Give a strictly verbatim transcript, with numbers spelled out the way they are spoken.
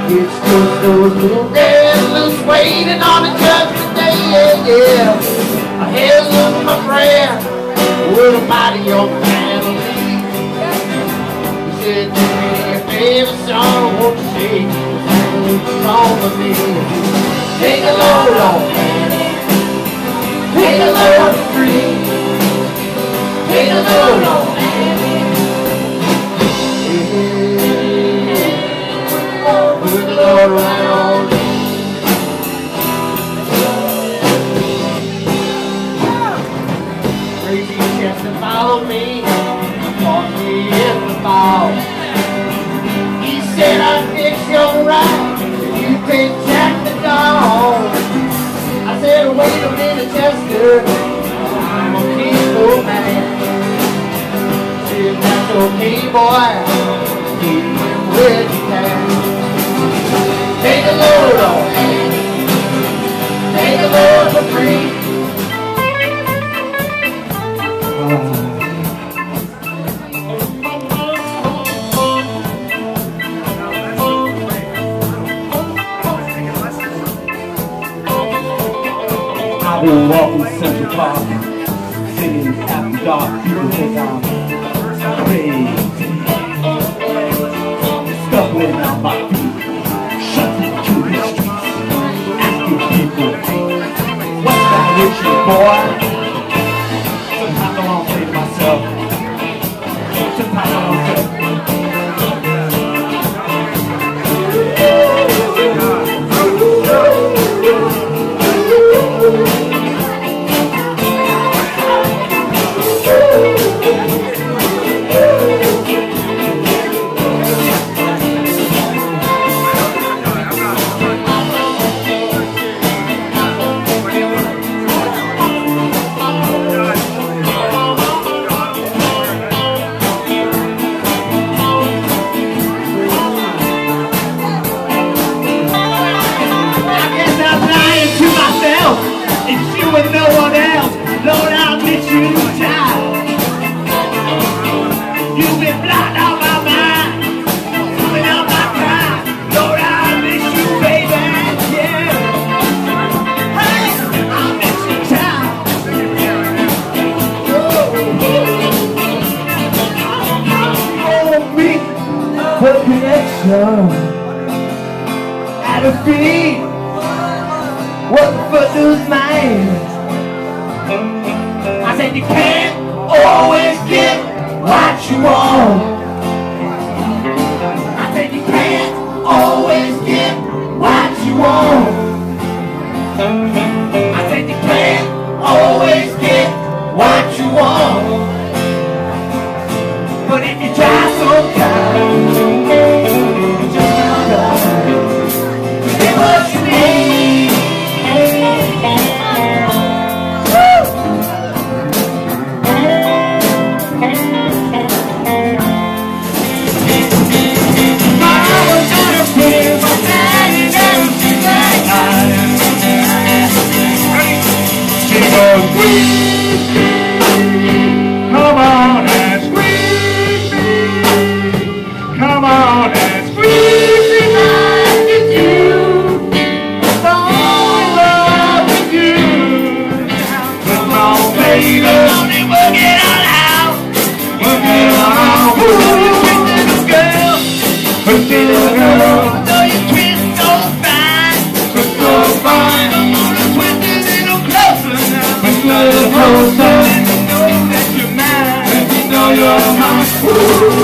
It's just those little devils waiting on the judgment day, yeah, yeah. I held up my prayer with a mighty young family. He said, do me a favor, son, won't you say what's wrong with me? Take a load off, take a load free, take a load off. Put the Lord around me. Crazy chest to follow me, caught me in the ball. He said I'd fix your right, you can't jack the dog. I said wait a minute, Chester, I'm a peaceful man. He said that's okay, boy, keep him where you can. Take a load off, take a load for free. I've been walking Central Park, singing after dark. People think I'm crazy, scuffling out my feet. With you, boy. Sometimes I want to say to myself, sometimes I want to say, at her feet, what the fuck does mine? I said you can't always get what you want. I said you can't always get what you want. I said you can't always get what you want. But if you try sometimes, come on and squeeze me. Come on and squeeze me like you do. Fall in love with you. Come on, baby. We'll get on out. We'll get on out. Ooh, you sweet little girl. Sweet little girl. Though you twist so fine. Twist so fine. I'm gonna twist a little closer now. Twist a little closer. Let me know that you're mine. Let me know you're mine. Ooh.